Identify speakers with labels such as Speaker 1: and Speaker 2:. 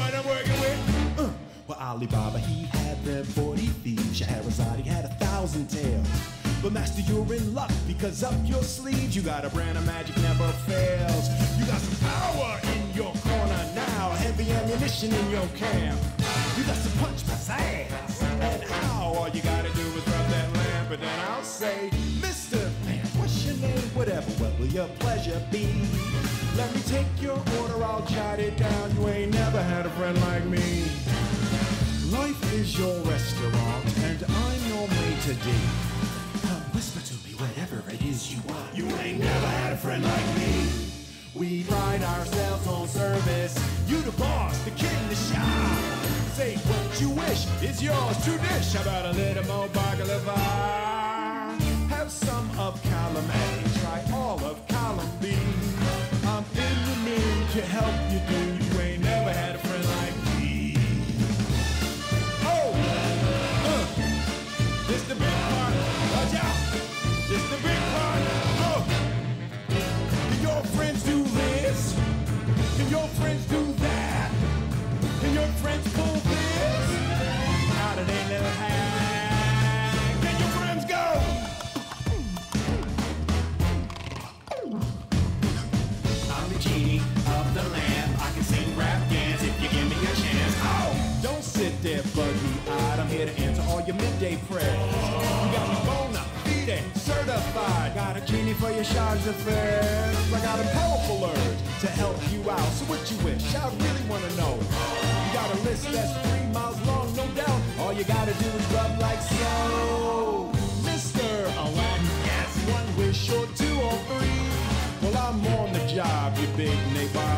Speaker 1: what I'm working with. Well, Alibaba, he had them 40 thieves. Scheherazade, he had 1,000 tales. But master, you're in luck, because up your sleeves you got a brand of magic never fails. You got some power in your corner now, heavy ammunition in your camp. You got some punch pizzazz, and how all you gotta do is rub that lamp. And then I'll say, Mr. Man, what's your name? Whatever, what will your pleasure be? Let me take your order, I'll jot it down. You ain't never had a friend like me. Life is your restaurant, and I'm your maitre d'. Whisper to me whatever it is you want. You ain't never had a friend like me. We pride ourselves on service. You the boss, the king, the shop. Say what you wish is yours to dish. How about a little more baklava? Have some of column A, try all of column B. I'm in the mood to help you, dude. You ain't never had a friend like me. Oh, this the big part. Watch out. This the big part. Oh, can your friends do this? Can your friends do that? Can your friends pull this? How do they never have? Can your friends go? I'm the genie of the lamp. I can sing rap dance if you give me a chance. Oh, don't sit there buggy-eyed. I'm here to answer all your midday prayers. You got me bona fide certified. Got a genie for your charge affairs. I got a powerful urge to help you out. So what you wish? I really want to know. You got a list that's 3 miles long, no doubt. All you gotta do is rub like so. Mr. Aladdin, yes, 1 wish or 2 or 3. Well, I'm on the job, you big neighbor.